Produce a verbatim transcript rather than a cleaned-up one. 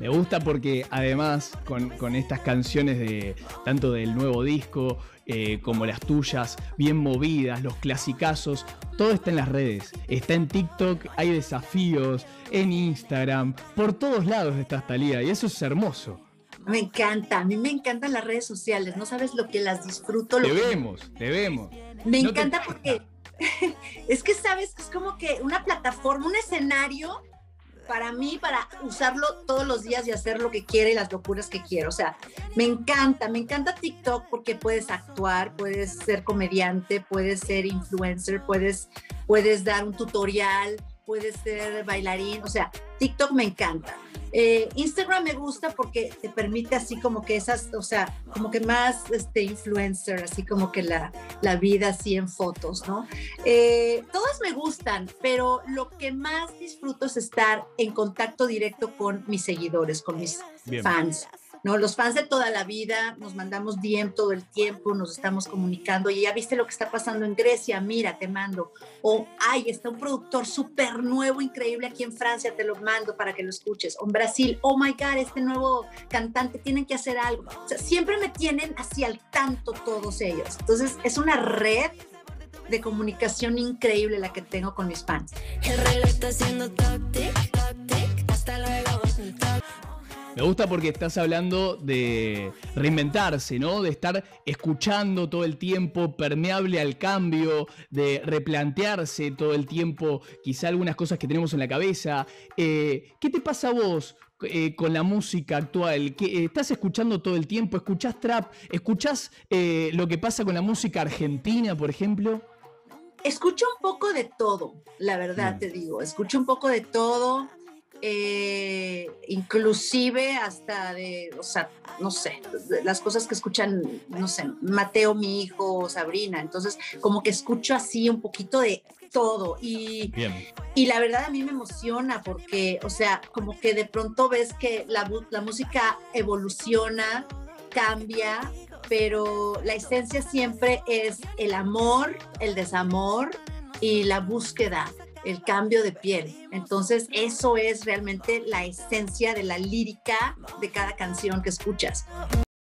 Me gusta porque además con, con estas canciones de tanto del nuevo disco eh, como las tuyas, bien movidas, los clasicazos, todo está en las redes. Está en TikTok, hay desafíos, en Instagram, por todos lados está Thalía y eso es hermoso. Me encanta, a mí me encantan las redes sociales, no sabes lo que las disfruto. Lo te que vemos, te vemos. Me no encanta te... porque es que sabes, es como que una plataforma, un escenario para mí, para usarlo todos los días y hacer lo que quiero y las locuras que quiero. O sea, me encanta, me encanta TikTok porque puedes actuar, puedes ser comediante, puedes ser influencer, puedes, puedes dar un tutorial, puedes ser bailarín. O sea, TikTok me encanta. Eh, Instagram me gusta porque te permite así como que esas, o sea, como que más este, influencer, así como que la, la vida así en fotos, ¿no? Eh, todas me gustan, pero lo que más disfruto es estar en contacto directo con mis seguidores, con mis Bien. fans. ¿No? Los fans de toda la vida, nos mandamos D M todo el tiempo, nos estamos comunicando, y ya viste lo que está pasando en Grecia, mira, te mando. O, ay, está un productor súper nuevo, increíble aquí en Francia, te lo mando para que lo escuches. O en Brasil, oh my God, este nuevo cantante, tienen que hacer algo. O sea, siempre me tienen así al tanto todos ellos. Entonces, es una red de comunicación increíble la que tengo con mis fans. El reloj está haciendo toc-tic, toc-tic, hasta luego. Me gusta porque estás hablando de reinventarse, ¿no? De estar escuchando todo el tiempo, permeable al cambio, de replantearse todo el tiempo quizá algunas cosas que tenemos en la cabeza. Eh, ¿Qué te pasa a vos eh, con la música actual? ¿Qué, eh, ¿Estás escuchando todo el tiempo? ¿Escuchás trap? ¿Escuchás eh, lo que pasa con la música argentina, por ejemplo? Escucho un poco de todo, la verdad mm. te digo. Escucho un poco de todo. Eh, inclusive hasta de, o sea, no sé, las cosas que escuchan, no sé, Mateo, mi hijo, Sabrina, entonces como que escucho así un poquito de todo y, y la verdad a mí me emociona porque, o sea, como que de pronto ves que la, la música evoluciona, cambia, pero la esencia siempre es el amor, el desamor y la búsqueda, el cambio de piel. Entonces eso es realmente la esencia de la lírica de cada canción que escuchas.